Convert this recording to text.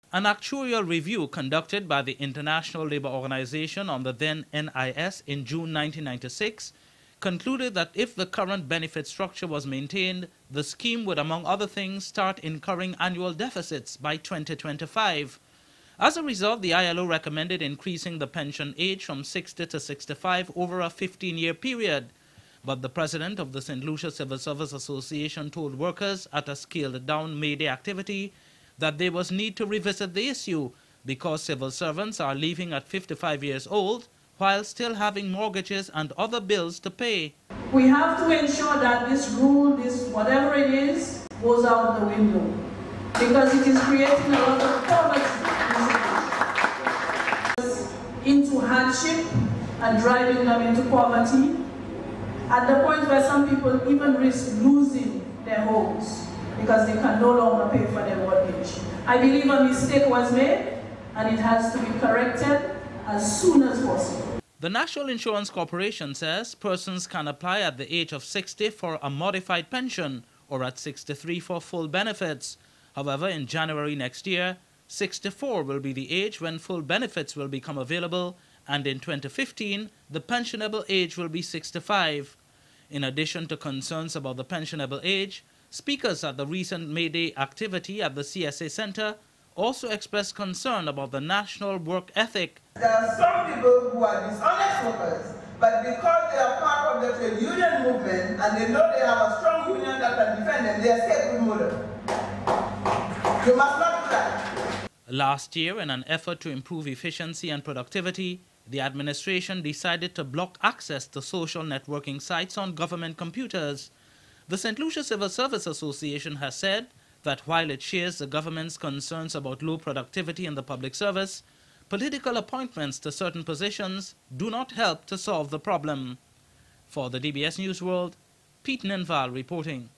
An actuarial review conducted by the International Labour Organization on the then NIS in June 1996 concluded that if the current benefit structure was maintained, the scheme would, among other things, start incurring annual deficits by 2025. As a result, the ILO recommended increasing the pension age from 60 to 65 over a 15-year period. But the president of the St. Lucia Civil Service Association told workers at a scaled-down May Day activity that there was need to revisit the issue because civil servants are leaving at 55 years old while still having mortgages and other bills to pay. We have to ensure that this rule, this whatever it is, goes out the window because it is creating a lot of poverty into hardship and driving them into poverty, at the point where some people even risk losing their homes because they can no longer pay for their mortgage. I believe a mistake was made and it has to be corrected as soon as possible. The National Insurance Corporation says persons can apply at the age of 60 for a modified pension or at 63 for full benefits. However, in January next year, 64 will be the age when full benefits will become available, and in 2015, the pensionable age will be 65. In addition to concerns about the pensionable age, speakers at the recent May Day activity at the CSA Center also expressed concern about the national work ethic. There are some people who are dishonest workers, but because they are part of the trade union movement and they know they have a strong union that can defend them, they are safe with murder. You must not do that. Last year, in an effort to improve efficiency and productivity, the administration decided to block access to social networking sites on government computers. The St. Lucia Civil Service Association has said that while it shares the government's concerns about low productivity in the public service, political appointments to certain positions do not help to solve the problem. For the DBS News World, Pete Ninval reporting.